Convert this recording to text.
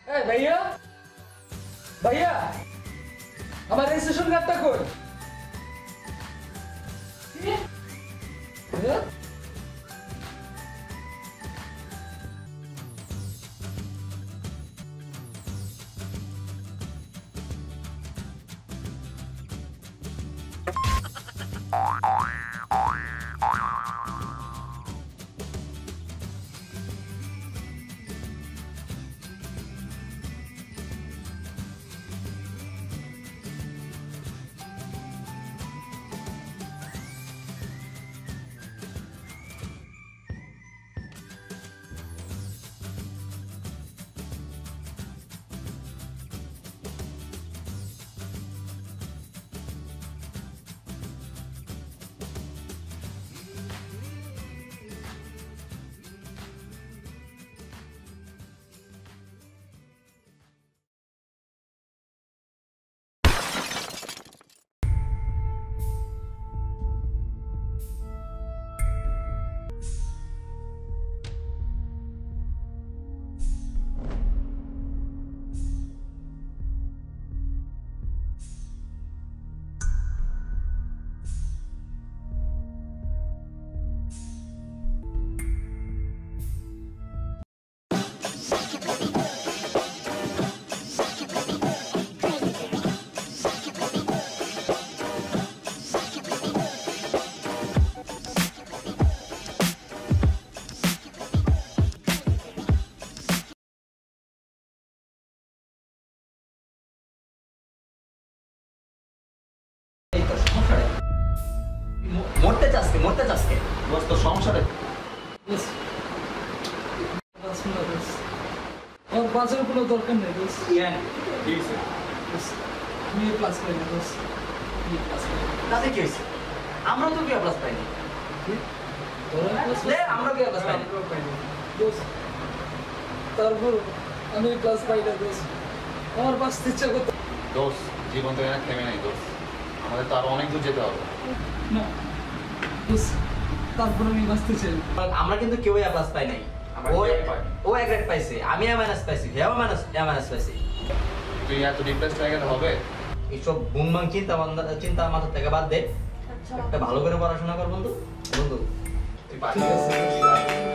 এই ভাইয়া ভাইয়া আমার রেজিস্ট্রেশন কার্ডটা কই? কি? মরতে চাচ্ছে দোস্ত সংসারে আমার বাঁচার কোনো দরকার নেই দোস্ত। ঠিক আছে আমি ক্লাস পাই না দোস্ত। তাতে কি হয়েছে? আমরা তো কি ক্লাস পাইনি। আমরা কি ক্লাস পাইনি দোস্ত। তারপর আমি ক্লাস পাই না দোস্ত। আমার বাঁচতে ইচ্ছা করতো দোস্ত। জীবন তো এখানে থেমে নাই দোস্ত, আমাদের তো আরো অনেক দূর যেতে হবে। না দোস্ত, তারপর আমি বাঁচতে চাই। আমরা কিন্তু কেউই এ প্লাস পাই নাই। ও এক গ্রেড পাইছে, আমি এ মাইনাস পাইছি, হেও মাইনাস পাইছি। তুই এত ডিপ্রেসড হয়ে গেলে হবে? এইসব বুমবাং চিন্তা মাথা থেকে বাদ দে, একটা ভালো করে পড়াশোনা কর বন্ধু। বন্ধু তুই পারবি।